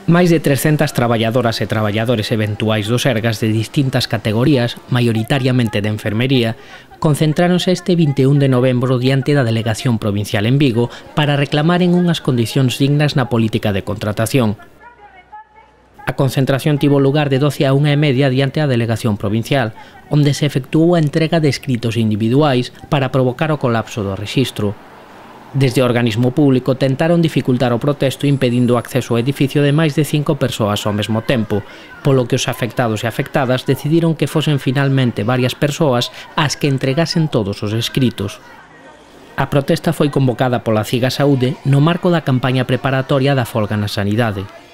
Máis de 300 traballadoras e traballadores eventuais do Sergas de distintas categorías, maioritariamente de enfermería, concentráronse este 21 de novembro diante da Delegación Provincial en Vigo para reclamaren unhas condicións dignas na política de contratación. A concentración tivo lugar de 12 a 1:30 diante a Delegación Provincial, onde se efectuou a entrega de escritos individuais para provocar o colapso do rexistro. Desde o organismo público tentaron dificultar o protesto impedindo o acceso ao edificio de máis de 5 persoas ao mesmo tempo, polo que os afectados e afectadas decidiron que fosen finalmente varias persoas as que entregasen todos os escritos. A protesta foi convocada pola CIGA Saúde no marco da campaña preparatoria da folga na sanidade.